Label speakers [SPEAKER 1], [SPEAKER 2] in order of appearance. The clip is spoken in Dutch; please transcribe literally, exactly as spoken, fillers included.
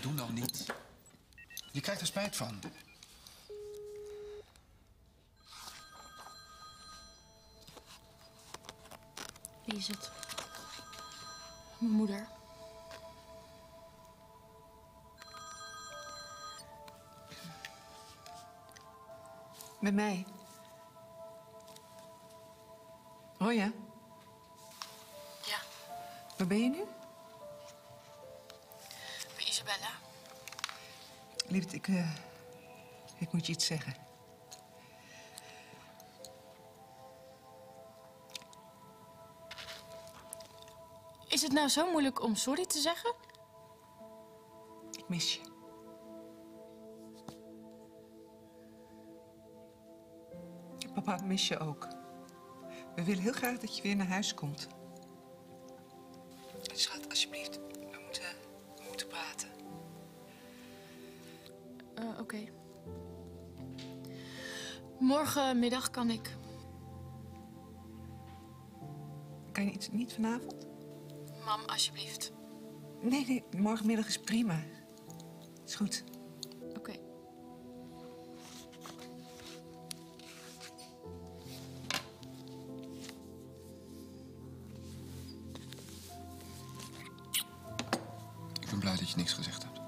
[SPEAKER 1] Doe nou niet. Je krijgt er spijt van.
[SPEAKER 2] Wie is het? Mijn moeder.
[SPEAKER 3] Met mij. Roya?
[SPEAKER 2] Ja,
[SPEAKER 3] Waar ben je nu?
[SPEAKER 2] bij Isabella.
[SPEAKER 3] Lieverd, ik, uh, ik moet je iets zeggen.
[SPEAKER 2] Is het nou zo moeilijk om sorry te zeggen?
[SPEAKER 3] Ik mis je. Papa mis je ook. We willen heel graag dat je weer naar huis komt. Schat, alsjeblieft. We moeten, we moeten praten.
[SPEAKER 2] Uh, Oké. Okay. Morgenmiddag kan ik.
[SPEAKER 3] Kan je niet, niet vanavond?
[SPEAKER 2] Mam, alsjeblieft.
[SPEAKER 3] Nee, nee, morgenmiddag is prima. Is goed.
[SPEAKER 2] Oké. Okay.
[SPEAKER 1] Ik ben blij dat je niks gezegd hebt.